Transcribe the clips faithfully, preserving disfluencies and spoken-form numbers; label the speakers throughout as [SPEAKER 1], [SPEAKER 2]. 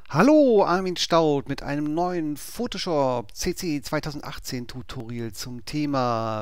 [SPEAKER 1] Hallo, Armin Staud mit einem neuen Photoshop C C zweitausendachtzehn Tutorial zum Thema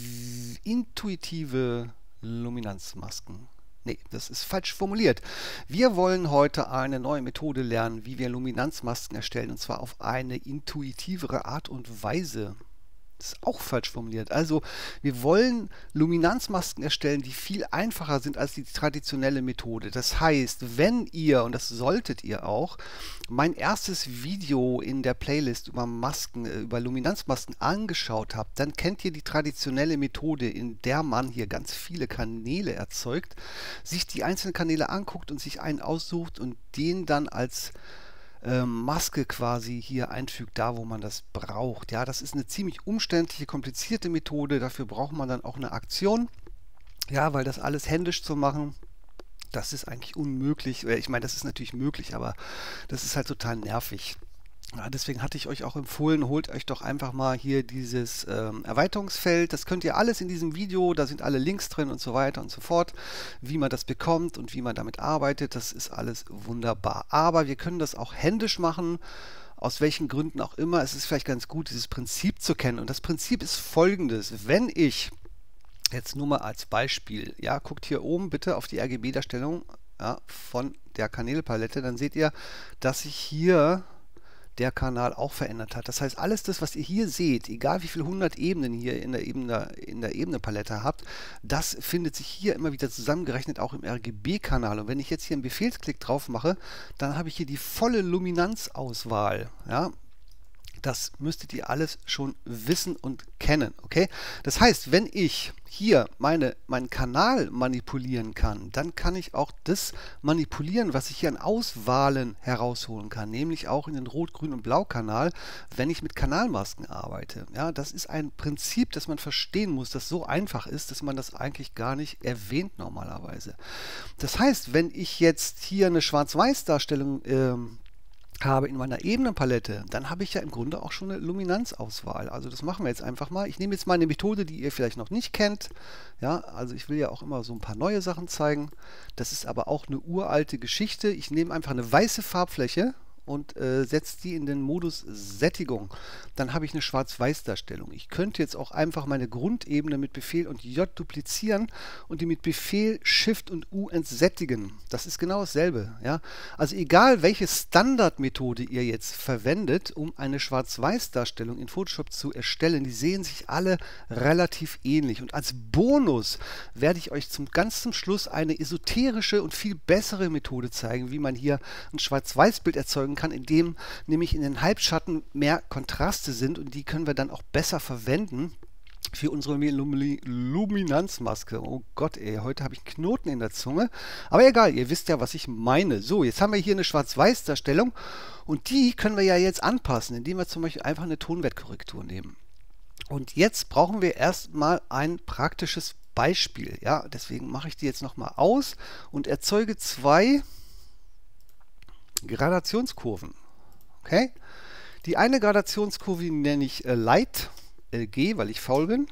[SPEAKER 1] v- intuitive Luminanzmasken. Nee, das ist falsch formuliert. Wir wollen heute eine neue Methode lernen, wie wir Luminanzmasken erstellen, und zwar auf eine intuitivere Art und Weise. Das ist auch falsch formuliert. Also, wir wollen Luminanzmasken erstellen, die viel einfacher sind als die traditionelle Methode. Das heißt, wenn ihr, und das solltet ihr auch, mein erstes Video in der Playlist über Masken, äh, über Luminanzmasken angeschaut habt, dann kennt ihr die traditionelle Methode, in der man hier ganz viele Kanäle erzeugt, sich die einzelnen Kanäle anguckt und sich einen aussucht und den dann als äh, Maske quasi hier einfügt, da wo man das braucht. Ja, das ist eine ziemlich umständliche, komplizierte Methode. Dafür braucht man dann auch eine Aktion. Ja, weil das alles händisch zu machen, das ist eigentlich unmöglich. Äh, Ich meine, das ist natürlich möglich, aber das ist halt total nervig. Ja, deswegen hatte ich euch auch empfohlen, holt euch doch einfach mal hier dieses ähm, Erweiterungsfeld. Das könnt ihr alles in diesem Video, da sind alle Links drin und so weiter und so fort, wie man das bekommt und wie man damit arbeitet. Das ist alles wunderbar. Aber wir können das auch händisch machen, aus welchen Gründen auch immer. Es ist vielleicht ganz gut, dieses Prinzip zu kennen. Und das Prinzip ist folgendes. Wenn ich jetzt nur mal als Beispiel, ja, guckt hier oben bitte auf die R G B-Darstellung, ja, von der Kanälpalette, dann seht ihr, dass sich hier der Kanal auch verändert hat. Das heißt, alles das, was ihr hier seht, egal wie viele hundert Ebenen hier in der Ebene, in der Ebenenpalette habt, das findet sich hier immer wieder zusammengerechnet, auch im R G B-Kanal. Und wenn ich jetzt hier einen Befehlsklick drauf mache, dann habe ich hier die volle Luminanzauswahl. Ja, das müsstet ihr alles schon wissen und kennen, okay? Das heißt, wenn ich hier meine, meinen Kanal manipulieren kann, dann kann ich auch das manipulieren, was ich hier an Auswahlen herausholen kann, nämlich auch in den Rot-, Grün- und Blau-Kanal, wenn ich mit Kanalmasken arbeite. Ja, das ist ein Prinzip, das man verstehen muss, das so einfach ist, dass man das eigentlich gar nicht erwähnt normalerweise. Das heißt, wenn ich jetzt hier eine Schwarz-Weiß-Darstellung ähm, habe in meiner Ebenenpalette, dann habe ich ja im Grunde auch schon eine Luminanzauswahl. Also das machen wir jetzt einfach mal. Ich nehme jetzt mal eine Methode, die ihr vielleicht noch nicht kennt. Ja, also ich will ja auch immer so ein paar neue Sachen zeigen. Das ist aber auch eine uralte Geschichte. Ich nehme einfach eine weiße Farbfläche und äh, setze die in den Modus Sättigung. Dann habe ich eine Schwarz-Weiß-Darstellung. Ich könnte jetzt auch einfach meine Grundebene mit Befehl und J duplizieren und die mit Befehl Shift und U entsättigen. Das ist genau dasselbe. Ja? Also egal, welche Standardmethode ihr jetzt verwendet, um eine Schwarz-Weiß-Darstellung in Photoshop zu erstellen, die sehen sich alle relativ ähnlich. Und als Bonus werde ich euch zum ganz zum Schluss eine esoterische und viel bessere Methode zeigen, wie man hier ein Schwarz-Weiß-Bild erzeugen kann, in dem nämlich in den Halbschatten mehr Kontraste sind, und die können wir dann auch besser verwenden für unsere Lumi- Luminanzmaske. Oh Gott, ey, heute habe ich einen Knoten in der Zunge. Aber egal, ihr wisst ja, was ich meine. So, jetzt haben wir hier eine Schwarz-Weiß-Darstellung und die können wir ja jetzt anpassen, indem wir zum Beispiel einfach eine Tonwertkorrektur nehmen. Und jetzt brauchen wir erstmal ein praktisches Beispiel. Ja, deswegen mache ich die jetzt nochmal aus und erzeuge zwei Gradationskurven. Okay? Die eine Gradationskurve nenne ich äh, Light, L G, weil ich faul bin.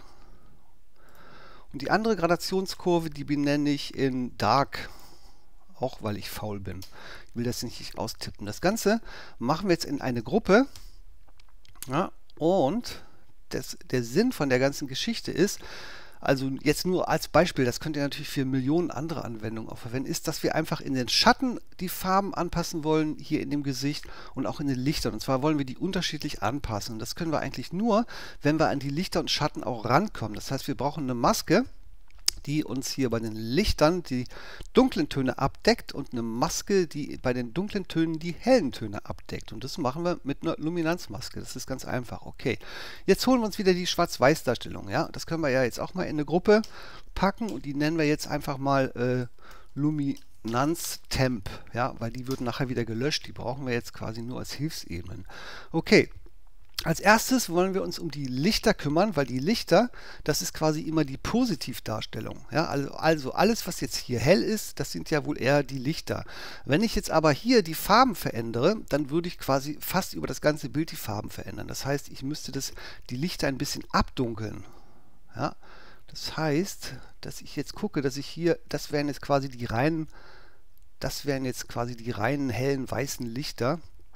[SPEAKER 1] Und die andere Gradationskurve, die benenne ich in Dark, auch weil ich faul bin. Ich will das nicht austippen. Das Ganze machen wir jetzt in eine Gruppe. Ja, und das, der Sinn von der ganzen Geschichte ist, also jetzt nur als Beispiel, das könnt ihr natürlich für Millionen andere Anwendungen auch verwenden, ist, dass wir einfach in den Schatten die Farben anpassen wollen, hier in dem Gesicht, und auch in den Lichtern. Und zwar wollen wir die unterschiedlich anpassen. Und das können wir eigentlich nur, wenn wir an die Lichter und Schatten auch rankommen. Das heißt, wir brauchen eine Maske, die uns hier bei den Lichtern die dunklen Töne abdeckt, und eine Maske, die bei den dunklen Tönen die hellen Töne abdeckt. Und das machen wir mit einer Luminanzmaske. Das ist ganz einfach. Okay, jetzt holen wir uns wieder die Schwarz-Weiß-Darstellung. Ja, das können wir ja jetzt auch mal in eine Gruppe packen, und die nennen wir jetzt einfach mal äh, Luminanz-Temp. Ja, weil die wird nachher wieder gelöscht. Die brauchen wir jetzt quasi nur als Hilfsebenen. Okay. Als erstes wollen wir uns um die Lichter kümmern, weil die Lichter, das ist quasi immer die Positivdarstellung. Ja, also, also alles, was jetzt hier hell ist, das sind ja wohl eher die Lichter. Wenn ich jetzt aber hier die Farben verändere, dann würde ich quasi fast über das ganze Bild die Farben verändern. Das heißt, ich müsste das, die Lichter ein bisschen abdunkeln. Ja, das heißt, dass ich jetzt gucke, dass ich hier, das wären jetzt quasi die reinen, das wären jetzt quasi die reinen hellen weißen Lichter.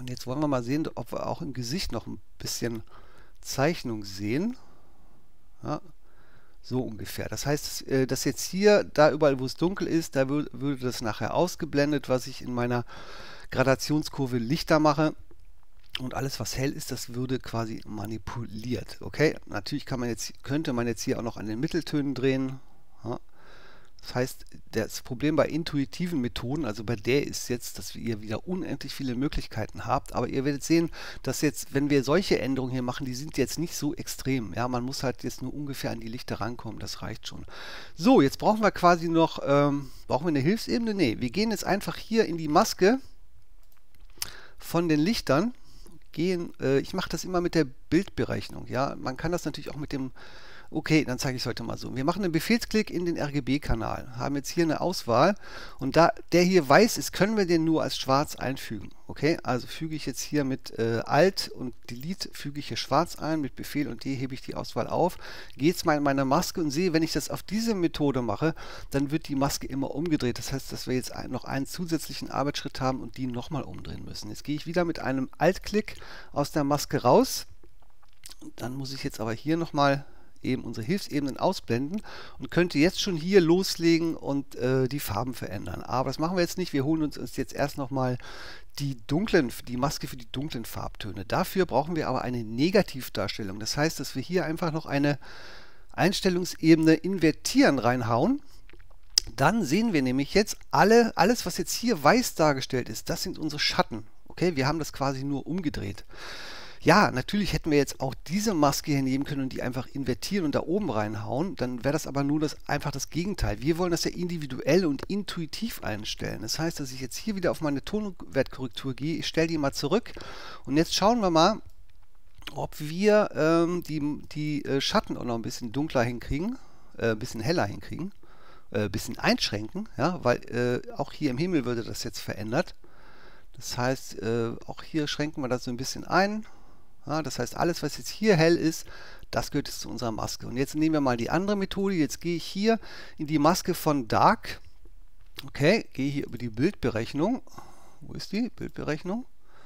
[SPEAKER 1] Und jetzt wollen wir mal sehen, ob wir auch im Gesicht noch ein bisschen Zeichnung sehen. Ja, so ungefähr. Das heißt, dass jetzt hier, da überall wo es dunkel ist, da würde das nachher ausgeblendet, was ich in meiner Gradationskurve lichter mache. Und alles, was hell ist, das würde quasi manipuliert. Okay, natürlich kann man jetzt, könnte man jetzt hier auch noch an den Mitteltönen drehen. Ja. Das heißt, das Problem bei intuitiven Methoden, also bei der ist jetzt, dass ihr wieder unendlich viele Möglichkeiten habt. Aber ihr werdet sehen, dass jetzt, wenn wir solche Änderungen hier machen, die sind jetzt nicht so extrem. Ja, man muss halt jetzt nur ungefähr an die Lichter rankommen. Das reicht schon. So, jetzt brauchen wir quasi noch, ähm, brauchen wir eine Hilfsebene? Nee, wir gehen jetzt einfach hier in die Maske von den Lichtern. Gehen, äh, ich mache das immer mit der Bildberechnung. Ja, man kann das natürlich auch mit dem. Okay, dann zeige ich es heute mal so. Wir machen einen Befehlsklick in den R G B-Kanal, haben jetzt hier eine Auswahl und da der hier weiß ist, können wir den nur als schwarz einfügen. Okay, also füge ich jetzt hier mit äh, Alt und Delete füge ich hier schwarz ein, mit Befehl und D hebe ich die Auswahl auf, gehe jetzt mal in meine Maske und sehe, wenn ich das auf diese Methode mache, dann wird die Maske immer umgedreht. Das heißt, dass wir jetzt noch einen zusätzlichen Arbeitsschritt haben und die nochmal umdrehen müssen. Jetzt gehe ich wieder mit einem Alt-Klick aus der Maske raus. Dann muss ich jetzt aber hier nochmal eben unsere Hilfsebenen ausblenden und könnte jetzt schon hier loslegen und äh, die Farben verändern. Aber das machen wir jetzt nicht. Wir holen uns, uns jetzt erst nochmal die dunklen, die Maske für die dunklen Farbtöne. Dafür brauchen wir aber eine Negativdarstellung. Das heißt, dass wir hier einfach noch eine Einstellungsebene invertieren reinhauen. Dann sehen wir nämlich jetzt alle, alles, was jetzt hier weiß dargestellt ist, das sind unsere Schatten. Okay, wir haben das quasi nur umgedreht. Ja, natürlich hätten wir jetzt auch diese Maske hier nehmen können und die einfach invertieren und da oben reinhauen. Dann wäre das aber nur das, einfach das Gegenteil. Wir wollen das ja individuell und intuitiv einstellen. Das heißt, dass ich jetzt hier wieder auf meine Tonwertkorrektur gehe. Ich stelle die mal zurück. Und jetzt schauen wir mal, ob wir ähm, die, die äh, Schatten auch noch ein bisschen dunkler hinkriegen, äh, ein bisschen heller hinkriegen, äh, ein bisschen einschränken. Ja, weil äh, auch hier im Himmel würde das jetzt verändert. Das heißt, äh, auch hier schränken wir das so ein bisschen ein. Ja, das heißt, alles, was jetzt hier hell ist, das gehört jetzt zu unserer Maske. Und jetzt nehmen wir mal die andere Methode. Jetzt gehe ich hier in die Maske von Dark. Okay, gehe hier über die Bildberechnung. Wo ist die Bildberechnung?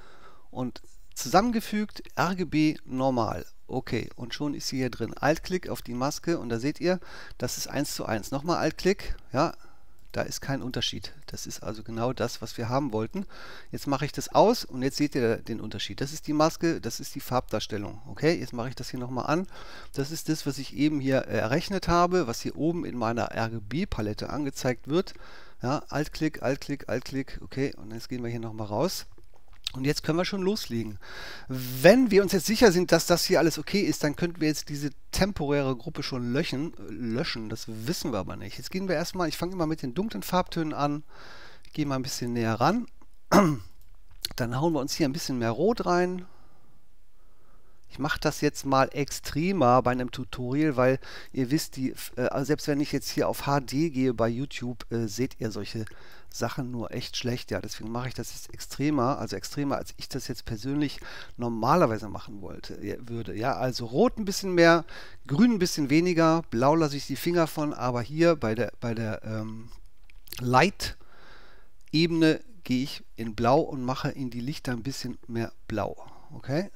[SPEAKER 1] Und zusammengefügt R G B normal. Okay, und schon ist sie hier drin. Altklick auf die Maske und da seht ihr, das ist eins zu eins. Nochmal Altklick, ja. Da ist kein Unterschied. Das ist also genau das, was wir haben wollten. Jetzt mache ich das aus und jetzt seht ihr den Unterschied. Das ist die Maske, das ist die Farbdarstellung. Okay, jetzt mache ich das hier nochmal an. Das ist das, was ich eben hier errechnet habe, was hier oben in meiner R G B-Palette angezeigt wird. Ja, Altklick, Altklick, Altklick. Okay, und jetzt gehen wir hier nochmal raus. Und jetzt können wir schon loslegen. Wenn wir uns jetzt sicher sind, dass das hier alles okay ist, dann könnten wir jetzt diese temporäre Gruppe schon löschen. löschen. Das wissen wir aber nicht. Jetzt gehen wir erstmal, ich fange immer mit den dunklen Farbtönen an. Ich gehe mal ein bisschen näher ran. Dann hauen wir uns hier ein bisschen mehr Rot rein. Ich mache das jetzt mal extremer bei einem Tutorial, weil ihr wisst, die, äh, selbst wenn ich jetzt hier auf H D gehe bei YouTube, äh, seht ihr solche Sachen nur echt schlecht. Ja, deswegen mache ich das jetzt extremer, also extremer, als ich das jetzt persönlich normalerweise machen wollte, würde. Ja, also Rot ein bisschen mehr, Grün ein bisschen weniger, Blau lasse ich die Finger von, aber hier bei der, bei der ähm, Light-Ebene gehe ich in Blau und mache in die Lichter ein bisschen mehr Blau. Okay?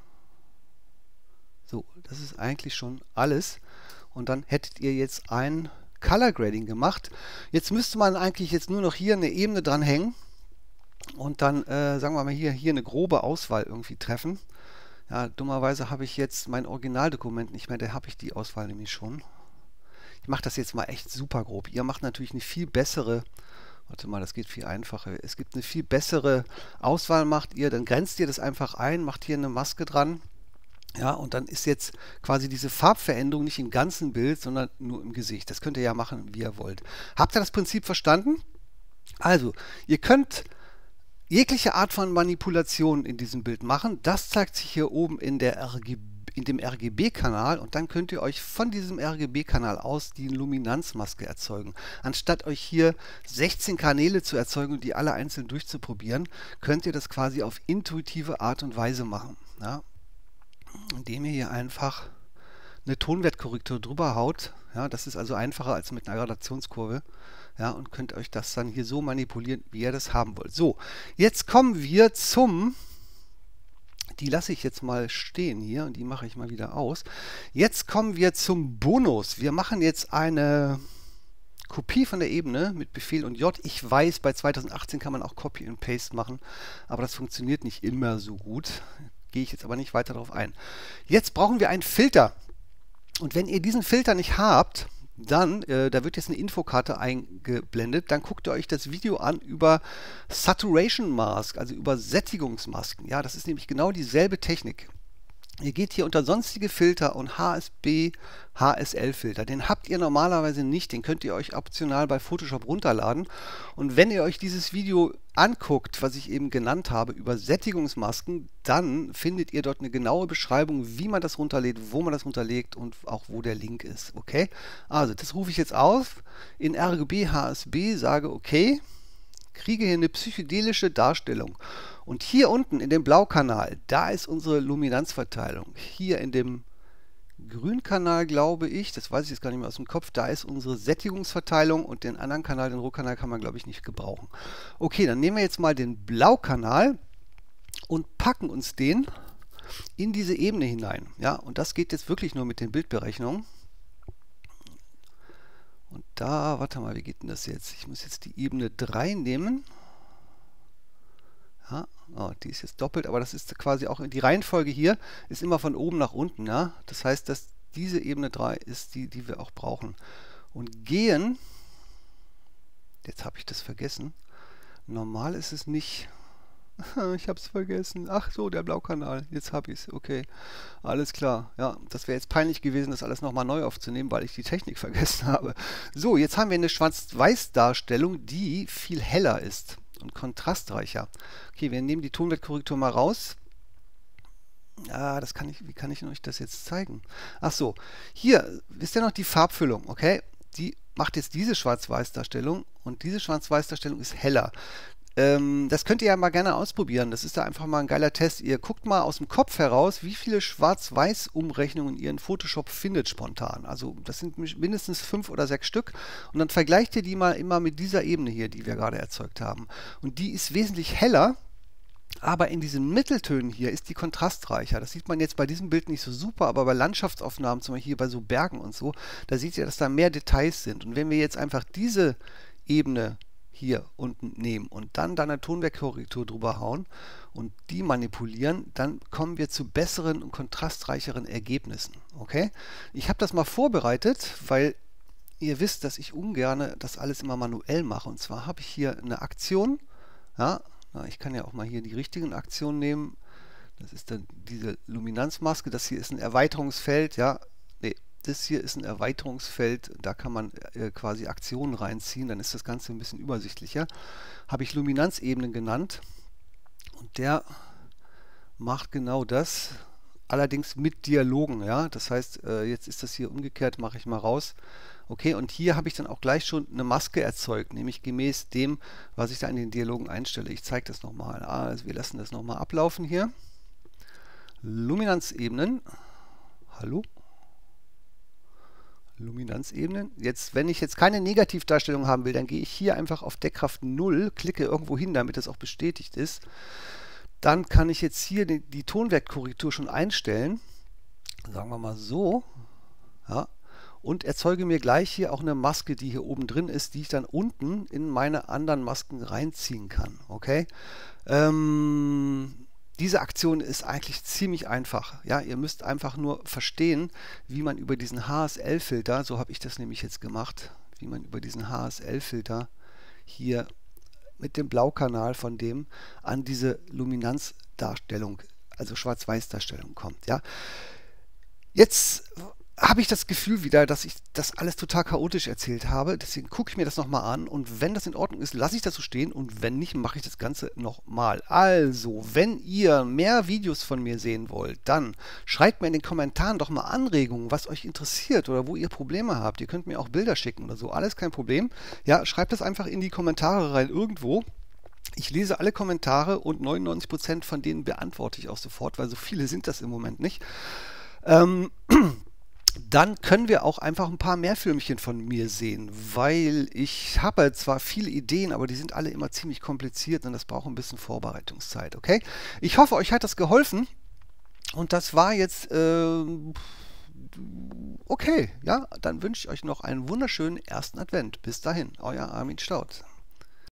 [SPEAKER 1] So, das ist eigentlich schon alles. Und dann hättet ihr jetzt ein Color Grading gemacht. Jetzt müsste man eigentlich jetzt nur noch hier eine Ebene dran hängen und dann, äh, sagen wir mal, hier, hier eine grobe Auswahl irgendwie treffen. Ja, dummerweise habe ich jetzt mein Originaldokument nicht mehr, da habe ich die Auswahl nämlich schon. Ich mache das jetzt mal echt super grob. Ihr macht natürlich eine viel bessere, warte mal, das geht viel einfacher. Es gibt eine viel bessere Auswahl, macht ihr, dann grenzt ihr das einfach ein, macht hier eine Maske dran. Ja, und dann ist jetzt quasi diese Farbveränderung nicht im ganzen Bild, sondern nur im Gesicht. Das könnt ihr ja machen, wie ihr wollt. Habt ihr das Prinzip verstanden? Also, ihr könnt jegliche Art von Manipulation in diesem Bild machen. Das zeigt sich hier oben in, der R G B, in dem R G B-Kanal und dann könnt ihr euch von diesem R G B-Kanal aus die Luminanzmaske erzeugen. Anstatt euch hier sechzehn Kanäle zu erzeugen und die alle einzeln durchzuprobieren, könnt ihr das quasi auf intuitive Art und Weise machen. Ja? Indem ihr hier einfach eine Tonwertkorrektur drüber haut. Ja, das ist also einfacher als mit einer Gradationskurve. Ja, und könnt euch das dann hier so manipulieren, wie ihr das haben wollt. So, jetzt kommen wir zum Die lasse ich jetzt mal stehen hier und die mache ich mal wieder aus. Jetzt kommen wir zum Bonus. Wir machen jetzt eine Kopie von der Ebene mit Befehl und J. Ich weiß, bei zweitausendachtzehn kann man auch Copy and Paste machen, aber das funktioniert nicht immer so gut. Gehe ich jetzt aber nicht weiter darauf ein. Jetzt brauchen wir einen Filter. Und wenn ihr diesen Filter nicht habt, dann, äh, da wird jetzt eine Infokarte eingeblendet, dann guckt ihr euch das Video an über Saturation Mask, also über Sättigungsmasken. Ja, das ist nämlich genau dieselbe Technik. Ihr geht hier unter sonstige Filter und H S B, H S L-Filter. Den habt ihr normalerweise nicht, den könnt ihr euch optional bei Photoshop runterladen. Und wenn ihr euch dieses Video anguckt, was ich eben genannt habe, über Sättigungsmasken, dann findet ihr dort eine genaue Beschreibung, wie man das runterlädt, wo man das runterlegt und auch wo der Link ist. Okay? Also, das rufe ich jetzt auf, in R G B, H S B, sage okay, kriege hier eine psychedelische Darstellung. Und hier unten in dem Blaukanal, da ist unsere Luminanzverteilung. Hier in dem Grünkanal, glaube ich, das weiß ich jetzt gar nicht mehr aus dem Kopf, da ist unsere Sättigungsverteilung und den anderen Kanal, den Rotkanal, kann man, glaube ich, nicht gebrauchen. Okay, dann nehmen wir jetzt mal den Blaukanal und packen uns den in diese Ebene hinein. Ja, und das geht jetzt wirklich nur mit den Bildberechnungen. Und da, warte mal, wie geht denn das jetzt? Ich muss jetzt die Ebene drei nehmen. Ja, oh, die ist jetzt doppelt, aber das ist quasi auch, die Reihenfolge hier ist immer von oben nach unten. Ja? Das heißt, dass diese Ebene drei ist die, die wir auch brauchen. Und gehen, jetzt habe ich das vergessen, normal ist es nicht, ich habe es vergessen, ach so, der Blaukanal, jetzt habe ich es, okay, alles klar. Ja, das wäre jetzt peinlich gewesen, das alles nochmal neu aufzunehmen, weil ich die Technik vergessen habe. So, jetzt haben wir eine Schwarz-Weiß-Darstellung, die viel heller ist und kontrastreicher. Okay, wir nehmen die Tonwertkorrektur mal raus. Ah, das kann ich, wie kann ich euch das jetzt zeigen? Ach so, hier, wisst ihr noch die Farbfüllung, okay? Die macht jetzt diese Schwarz-Weiß-Darstellung und diese Schwarz-Weiß-Darstellung ist heller. Ähm, das könnt ihr ja mal gerne ausprobieren. Das ist da einfach mal ein geiler Test. Ihr guckt mal aus dem Kopf heraus, wie viele Schwarz-Weiß-Umrechnungen ihr in Photoshop findet spontan. Also das sind mindestens fünf oder sechs Stück. Und dann vergleicht ihr die mal immer mit dieser Ebene hier, die wir gerade erzeugt haben. Und die ist wesentlich heller, aber in diesen Mitteltönen hier ist die kontrastreicher. Das sieht man jetzt bei diesem Bild nicht so super, aber bei Landschaftsaufnahmen, zum Beispiel hier bei so Bergen und so, da seht ihr, dass da mehr Details sind. Und wenn wir jetzt einfach diese Ebene hier unten nehmen und dann da eine Tonwertkorrektur drüber hauen und die manipulieren, dann kommen wir zu besseren und kontrastreicheren Ergebnissen. Okay? Ich habe das mal vorbereitet, weil ihr wisst, dass ich ungern das alles immer manuell mache. Und zwar habe ich hier eine Aktion. Ja, ich kann ja auch mal hier die richtigen Aktionen nehmen. Das ist dann diese Luminanzmaske. Das hier ist ein Erweiterungsfeld. Ja, nee. Das hier ist ein Erweiterungsfeld, da kann man äh, quasi Aktionen reinziehen, dann ist das Ganze ein bisschen übersichtlicher. Habe ich Luminanzebenen genannt und der macht genau das, allerdings mit Dialogen. Ja? Das heißt, äh, jetzt ist das hier umgekehrt, mache ich mal raus. Okay, und hier habe ich dann auch gleich schon eine Maske erzeugt, nämlich gemäß dem, was ich da in den Dialogen einstelle. Ich zeige das nochmal. Also wir lassen das nochmal ablaufen hier. Luminanzebenen. Hallo? Luminanzebenen. Jetzt, wenn ich jetzt keine Negativdarstellung haben will, dann gehe ich hier einfach auf Deckkraft null, klicke irgendwo hin, damit das auch bestätigt ist. Dann kann ich jetzt hier die, die Tonwertkorrektur schon einstellen. Sagen wir mal so. Ja. Und erzeuge mir gleich hier auch eine Maske, die hier oben drin ist, die ich dann unten in meine anderen Masken reinziehen kann. Okay? Ähm... Diese Aktion ist eigentlich ziemlich einfach. Ja, ihr müsst einfach nur verstehen, wie man über diesen H S L-Filter, so habe ich das nämlich jetzt gemacht, wie man über diesen H S L-Filter hier mit dem Blaukanal von dem an diese Luminanzdarstellung, also Schwarz-Weiß-Darstellung kommt. Ja, jetzt habe ich das Gefühl wieder, dass ich das alles total chaotisch erzählt habe. Deswegen gucke ich mir das nochmal an und wenn das in Ordnung ist, lasse ich das so stehen und wenn nicht, mache ich das Ganze nochmal. Also, wenn ihr mehr Videos von mir sehen wollt, dann schreibt mir in den Kommentaren doch mal Anregungen, was euch interessiert oder wo ihr Probleme habt. Ihr könnt mir auch Bilder schicken oder so, alles kein Problem. Ja, schreibt das einfach in die Kommentare rein irgendwo. Ich lese alle Kommentare und neunundneunzig Prozent von denen beantworte ich auch sofort, weil so viele sind das im Moment nicht. Ähm... Dann können wir auch einfach ein paar mehr Filmchen von mir sehen, weil ich habe zwar viele Ideen, aber die sind alle immer ziemlich kompliziert und das braucht ein bisschen Vorbereitungszeit, okay? Ich hoffe, euch hat das geholfen. Und das war jetzt äh, okay. Ja, dann wünsche ich euch noch einen wunderschönen ersten Advent. Bis dahin, euer Armin Staud.